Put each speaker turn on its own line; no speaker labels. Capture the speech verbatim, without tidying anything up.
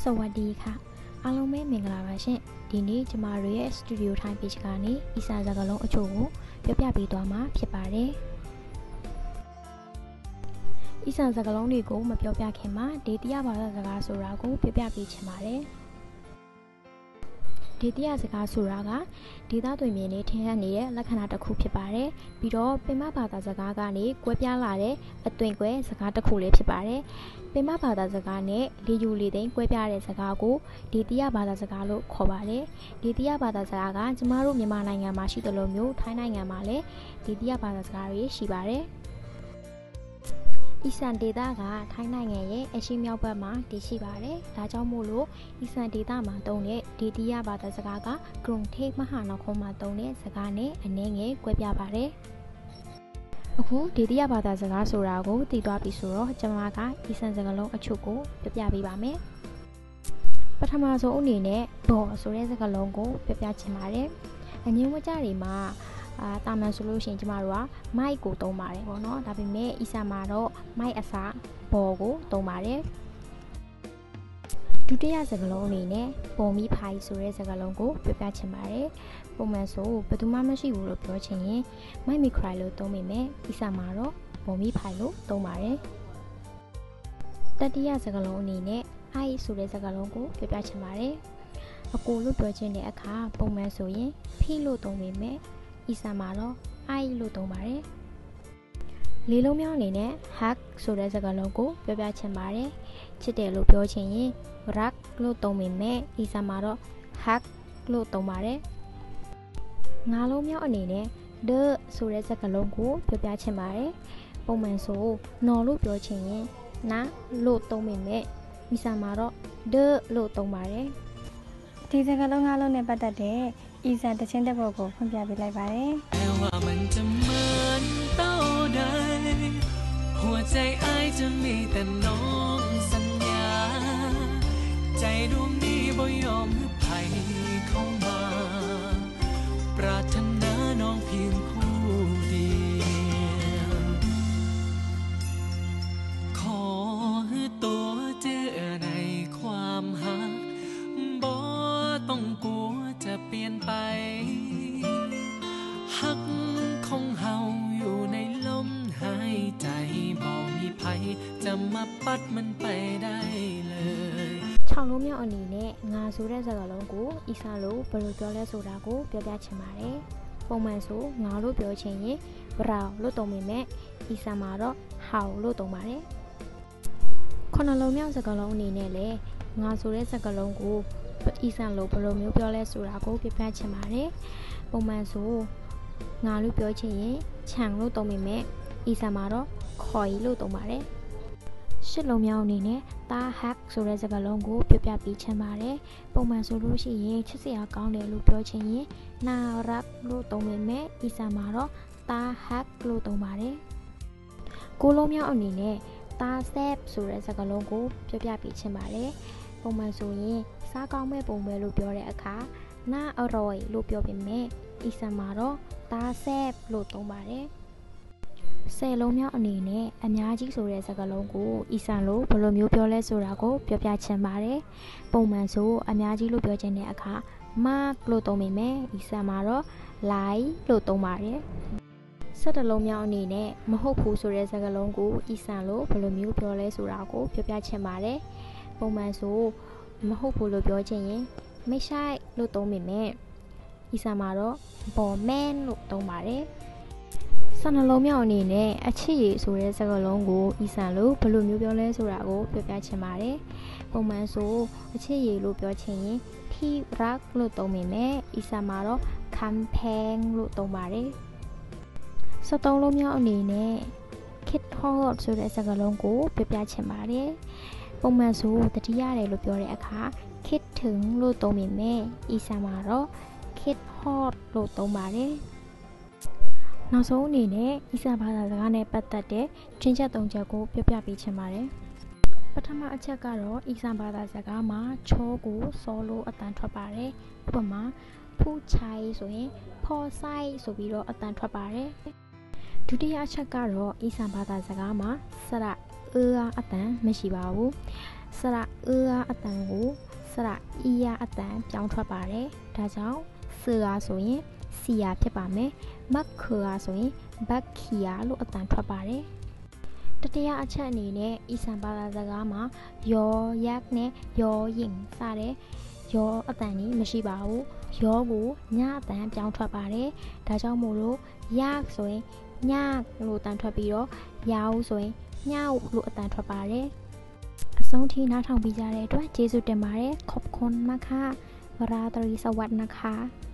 สวัสดีค่ะအားလုံးပဲမင်္ဂလာပါရှင်ဒီနေ့ကျမတို့ရဲ့ Studio Time Page ကနေအီဆန်စကားလုံးအချို့ကိုပြောပြပေးသွားမှာဖြစ်ပါတယ်အီဆန်စကားလုံးတွေကိုမပြောပြခင်မှာဒေသဘာသာစကားဆိုတာကိုပြောပြပေးချင်ပါတယ်ဒေသစကားဆိုတာကဒေသတွင်မြင်နေထင်ဟပ်နေတဲ့လက္ခဏာတစ်ခုဖြစ်ပါတယ်ပြီးတော့ပင်မဘာသာစကားကနေကွဲပြားလာတဲ့အသွင်ကွဲစကားတစ်ခုလေးဖြစ်ပါတယ်ပင်မဘာသာစကားနဲ့လေယူလေသိမ်းကွဲပြားတဲ့စကားကိုဒေသဘာသာစကားလို့ခေါ်ပါတယ်ဒေသဘာသာစကားကကျမတို့မြန်မာနိုင်ငံမှာရှိသလိုမျိုးထိုင်းနိုင်ငံမှာလည်းဒေသဘာသာစကားတွေရှိပါတယ်အီဆန်ဒေသကထိုင်းနိုင်ငံရဲ့အရှေ့မြောက်ဘက်မှာတည်ရှိပါတယ်။ဒါကြောင့်မို့လို့အီဆန်ဒေသမှာတုံးတဲ့ဒေသရဘာသာစကားကဂရုံထေးမဟာနောက်ခုံးမှာတုံးတဲ့စကားနဲ့အနည်းငယ်ကွဲပြားပါတယ်။အခုဒေသရဘာသာစကားဆိုတာကိုသိသွားပြီဆိုတော့ကျွန်မကအီဆန်စကားလုံးအချို့ကိုပြပြပေးပါမယ်။ပထမဆုံးအနေနဲ့ဘော်ဆိုတဲ့စကားလုံးကိုပြပြချင်ပါတယ်။အငြင်းဝကြတွေမှာအာတာမန်ဆိုလို့ရှိရင်ကျမတို့ကမိုက်ကိုသုံးပါတယ်ပေါ့နော်ဒါပေမဲ့အီဆန်မှာတော့မိုက်အစားဘော်ကိုသုံးပါတယ်ဒုတိယစကားလုံးအနေနဲ့ပုံမီဖိုင်ဆိုတဲ့စကားလုံးကိုပြပြချင်ပါတယ်ပုံမှန်ဆိုဘယ်သူမှမရှိဘူးလို့ပြောချင်ရင်မိုက်မီခရိုင်လို့သုံးမိမယ်အီဆန်မှာတော့ပုံမီဖိုင်လို့သုံးပါတယ်တတိယစကားလုံးအနေနဲ့အိုက်ဆိုတဲ့စကားလုံးကိုပြပြချင်ပါတယ်အကိုလို့ပြောချင်တဲ့အခါပုံမှန်ဆိုရင်ဖီလို့သုံးမိမယ်အီဆန်မှာတော့အိုက်လို့သုံးပါတယ်လေးလုံးမြောက်အနေနဲ့ hug ဆိုတဲ့စကားလုံးကိုပြောပြချင်ပါတယ်ချစ်တယ်လို့ပြောချင်ရင် rak လို့သုံးပေမဲ့အီဆန်မှာတော့ hug လို့သုံးပါတယ်ငါးလုံးမြောက်အနေနဲ့ the ဆိုတဲ့စကားလုံးကိုပြောပြချင်ပါတယ်ပုံမှန်ဆိုနော်လို့ပြောချင်ရင်နာလို့သုံးပေမဲ့အီဆန်မှာတော့ the လို့သုံးပါတယ်
ဒီစကားလုံးငါးလုံးနဲ့ပတ်သက်တဲ့အီဆန်တခြင်းတစ်ပုဒ်ကိုဖွင့်ပြပေးလိုက်ပါတယ်
หัวใจอ้ายจะมีแต่น้องสัญญาใจดวงนี้บ่ยอมให้ใครเข้ามาปรารถนาน้องเพียงผู้เดียวขอให้ตัวเจอในความหักบ่ต้องกลัวจะเปลี่ยนไปหักของเฮาอยู่ในลมหายใจบ่มีภัยจะมาปัดมันไปได้เลย
ခြောက်လုံးမြောက်အနေနဲ့ငါဆိုတဲ့စကားလုံးကိုအီဆန်လို့ဘယ်လိုပြောလဲဆိုတာကိုပြောပြချင်ပါတယ်ပုံမှန်ဆိုငါလို့ပြောချင်ရင် brow လို့သုံးပေမဲ့အီဆန်မှာတော့ how လို့သုံးပါတယ်ခုနှစ်လုံးမြောက်စကားလုံးအနေနဲ့လည်းငါဆိုတဲ့စကားလုံးကိုအီဆန်လို့ဘယ်လိုမျိုးပြောလဲဆိုတာကိုပြပြချင်ပါတယ်ပုံမှန်ဆိုငါလို့ပြောချင်ရင်ခြံလို့သုံးပေမဲ့အီဆန်မှာတော့ခေါ်ရီလို့သုံးပါတယ်ရှစ်လုံးမြောက်အနေနဲ့တာဟက်ဆိုတဲ့စကားလုံးကိုပြပြပေးချင်ပါတယ်ပုံမှန်ဆိုလို့ရှိရင်ချစ်စရာကောင်းတယ်လို့ပြောချင်ရင်နာရက်လို့သုံးပေမဲ့အီဆန်မှာတော့တာဟက်လို့သုံးပါတယ်ကိုလုံးမြောက်အနေနဲ့တာဆက်ဆိုတဲ့စကားလုံးကိုပြပြပေးချင်ပါတယ်ပုံမှန်ဆိုရင်စားကောင်းမဲ့ပုံပဲလို့ပြောတဲ့အခါနာအရော်လို့ပြောပေမဲ့အီဆန်မှာတော့တာဆက်လို့သုံးပါတယ်ဆယ်လုံးမြောက်အနေနဲ့အများကြီးဆိုတဲ့စကားလုံးကိုအီဆန်လို့ဘယ်လိုမျိုးပြောလဲဆိုတာကိုပြောပြချင်ပါတယ်ပုံမှန်ဆိုအများကြီးလို့ပြောချင်တဲ့အခါ mark လို့သုံးပေမဲ့အီဆန်မှာတော့ lie လို့သုံးပါတယ်ဆယ်တလုံးမြောက်အနေနဲ့မဟုတ်ဘူးဆိုတဲ့စကားလုံးကိုအီဆန်လို့ဘယ်လိုမျိုးပြောလဲဆိုတာကိုပြောပြချင်ပါတယ်ပုံမှန်ဆိုမဟုတ်ဘူးလို့ပြောချင်ရင်ไม่ใช่လို့သုံးပေမဲ့အီဆန်မှာတော့ boman လို့သုံးပါတယ်ဆယ်နှလုံးမြောက်အနေနဲ့အချစ်ရည်ဆိုတဲ့စကားလုံးကိုအီဆန်လို့ဘယ်လိုမျိုးပြောလဲဆိုတာကိုပြောပြချင်ပါတယ်ပုံမှန်ဆိုအချစ်ရည်လို့ပြောချင်ရင် ที่รัก လို့သုံးပေမဲ့အီဆန်မှာတော့ campaign လို့သုံးပါတယ်ဆယ်သုံးလုံးမြောက်အနေနဲ့ kid hot ဆိုတဲ့စကားလုံးကိုပြောပြချင်ပါတယ်ပုံမှန်ဆိုတတိရတယ်လို့ပြောတဲ့အခါ คิดถึงလို့သုံးပေမဲ့အီဆန်မှာတော့ kid hot လို့သုံးပါတယ်နောက်ဆုံးအနေနဲ့အီဆန်ဘာသာစကားနဲ့ပတ်သက်တဲ့ချင်းချက်သုံးချက်ကိုပြောပြပေးချင်ပါတယ်ပထမအချက်ကတော့အီဆန်ဘာသာစကားမှာချောကိုစောလို့အတန်ထွက်ပါတယ်ဥပမာဖူးချိုင်ဆိုရင်ဖော်ဆိုင်ဆိုပြီးတော့အတန်ထွက်ပါတယ်ဒုတိယအချက်ကတော့အီဆန်ဘာသာစကားမှာစရအေးအတန်မရှိပါဘူးสระเอือအတန်ကိုสระอียาအတန်ပြောင်းထွက်ပါတယ်ဒါကြောင့်เสือဆိုရင်စီယာဖြစ်ပါမယ်မက်ခါဆိုရင်ဘက်ခီယာလို့အတန်ထွက်ပါတယ်တတိယအချက်အနေနဲ့အီဆန်ဘာသာစကားမှာယောရက်နဲ့ယောရင်စတဲ့ယောအတန်ကြီးမရှိပါဘူးယောကိုညအတန်ပြောင်းထွက်ပါတယ်ဒါကြောင့်မို့လို့ယဆိုရင်ညလို့အတန်ထွက်ပြီးတော့ယောဆိုရင်ညလို့အတန်ထွက်ပါတယ်အဆုံးထိနားထောင်ပြီးကြတဲ့အတွက်ကျေးဇူးတင်ပါတယ်ขอบคุณมากค่ะวราตรีสวัสดิ์นะคะ